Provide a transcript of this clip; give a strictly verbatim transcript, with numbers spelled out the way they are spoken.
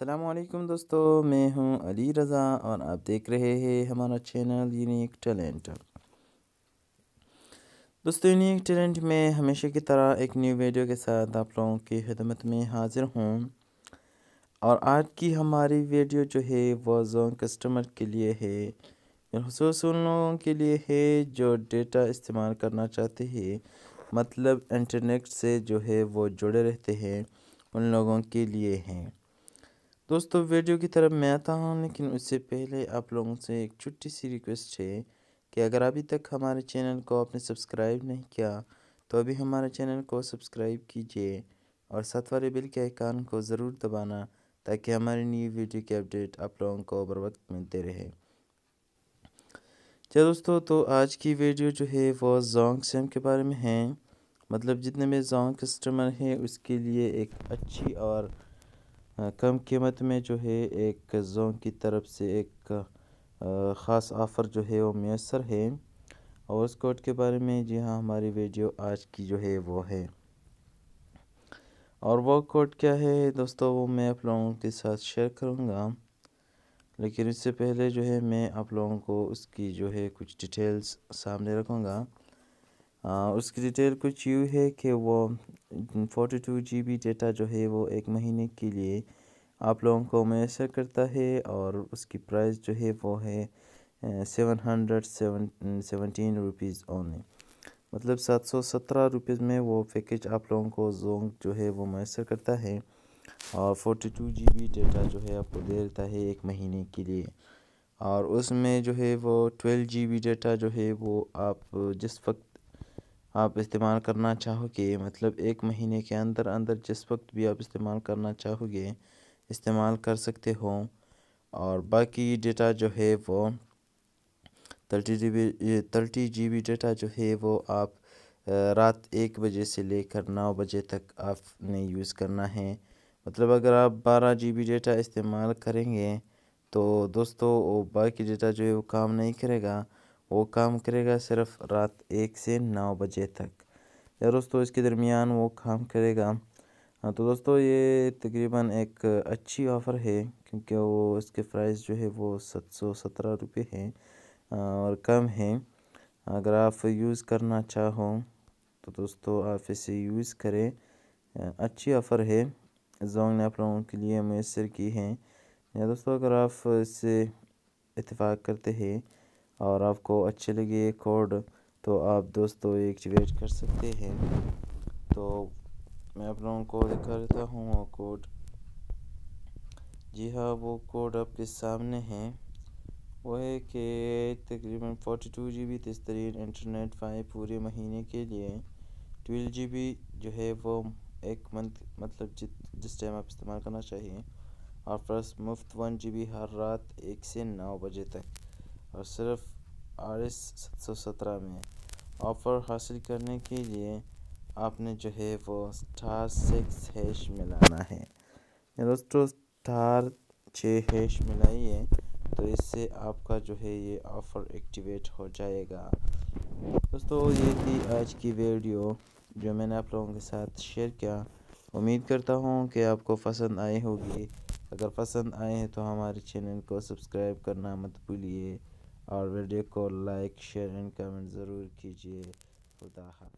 السلام علیکم دوستو، میں ہوں علی رضا اور آپ دیکھ رہے ہیں ہمارا چینل یونیک ٹیلنٹ۔ دوستو یونیک ٹیلنٹ میں ہمیشہ کی طرح ایک نیو ویڈیو کے ساتھ آپ لوگوں کی خدمت میں حاضر ہوں، اور آج کی ہماری ویڈیو جو ہے وہ زون کسٹمر کے لیے ہے، خصوص ان لوگوں کے لیے ہے جو ڈیٹا استعمال کرنا چاہتے ہیں، مطلب انٹرنیٹ سے جو ہے وہ جڑے رہتے ہیں، ان لوگوں کے لیے ہیں۔ دوستو ویڈیو کی طرف میں آتا ہوں، لیکن اس سے پہلے آپ لوگوں سے ایک چھوٹی سی ریکویسٹ ہے کہ اگر ابھی تک ہمارے چینل کو آپ نے سبسکرائب نہیں کیا تو ابھی ہمارے چینل کو سبسکرائب کیجئے اور ساتھ والے بیل کے آئیکن کو ضرور دبانا تاکہ ہماری نئی ویڈیو کی اپڈیٹ آپ لوگوں کو بر وقت ملتے رہے۔ چلو دوستو، تو آج کی ویڈیو جو ہے وہ زونگ سیم کے بارے میں ہے، مطلب جتنے بھی زونگ کسٹمر ہیں اس کے لیے ایک اچھی اور کم قیمت میں جو ہے ایک زونگ کی طرف سے ایک خاص آفر جو ہے وہ میسر ہے، اور اس کوڈ کے بارے میں جی ہاں ہماری ویڈیو آج کی جو ہے وہ ہے۔ اور وہ کوڈ کیا ہے دوستو، وہ میں آپ لوگوں کے ساتھ شیئر کروں گا، لیکن اس سے پہلے جو ہے میں آپ لوگوں کو اس کی جو ہے کچھ ڈیٹیلز سامنے رکھوں گا۔ اس کی ڈیٹیل کچھ یوں ہے کہ وہ forty two G B data جو ہے وہ ایک مہینے کے لیے آپ لوگوں کو میسر کرتا ہے، اور اس کی پرائس جو ہے وہ ہے seven hundred seven seventeen rupees only, مطلب سات سو سترہ روپیز میں وہ پیکیج آپ لوگوں کو زونگ جو ہے وہ میسر کرتا ہے، اور forty two G B data جو ہے آپ کو دے دیتا ہے ایک مہینے کے لیے، اور اس میں جو ہے وہ ٹویلو جی بی ڈیٹا جو ہے وہ آپ جس وقت آپ استعمال کرنا چاہو گے، مطلب ایک مہینے کے اندر اندر جس وقت بھی آپ استعمال کرنا چاہو گے استعمال کر سکتے ہو، اور باقی ڈیٹا جو ہے وہ thirty G B thirty G B data جو ہے وہ آپ رات ایک بجے سے لے کر نو بجے تک آپ نے یوز کرنا ہے، مطلب اگر آپ بارہ جی بی ڈیٹا استعمال کریں گے تو دوستو وہ باقی ڈیٹا جو ہے وہ کام نہیں کرے گا، وہ کام کرے گا صرف رات ایک سے نو بجے تک، یا دوستو اس کے درمیان وہ کام کرے گا۔ ہاں تو دوستو یہ تقریباً ایک اچھی آفر ہے، کیونکہ وہ اس کے پرائس جو ہے وہ سات سو سترہ روپے ہیں اور کم ہیں۔ اگر آپ یوز کرنا چاہو تو دوستو آپ اسے یوز کریں، اچھی آفر ہے، زونگ نے آپ لوگوں کے لیے میسر کی ہیں۔ یا دوستو اگر آپ اس سے اتفاق کرتے ہیں اور آپ کو اچھے لگے یہ کوڈ تو آپ دوستو ایکٹیویٹ کر سکتے ہیں، تو میں آپ لوگوں کو دکھا دیتا ہوں وہ کوڈ۔ جی ہاں وہ کوڈ آپ کے سامنے ہے، وہ ہے کہ تقریباً فورٹی ٹو جی بی تیز ترین انٹرنیٹ فائیو پورے مہینے کے لیے، ٹویلو جی بی جو ہے وہ ایک منتھ مطلب جس ٹائم آپ استعمال کرنا چاہیے، اور پلس مفت ون جی بی ہر رات ایک سے نو بجے تک، اور صرف آر ایس سات سو سترہ میں۔ آفر حاصل کرنے کے لیے آپ نے جو ہے وہ اسٹار سکس ہیش ملانا ہے، دوستو اسٹار چھ ہیش ملائیے تو اس سے آپ کا جو ہے یہ آفر ایکٹیویٹ ہو جائے گا۔ دوستو یہ تھی آج کی ویڈیو جو میں نے آپ لوگوں کے ساتھ شیئر کیا، امید کرتا ہوں کہ آپ کو پسند آئی ہوگی۔ اگر پسند آئے ہیں تو ہمارے چینل کو سبسکرائب کرنا مت بھولیے، اور ویڈیو کو لائک شیئر اینڈ کمنٹ ضرور کیجیے۔ خدا حافظ۔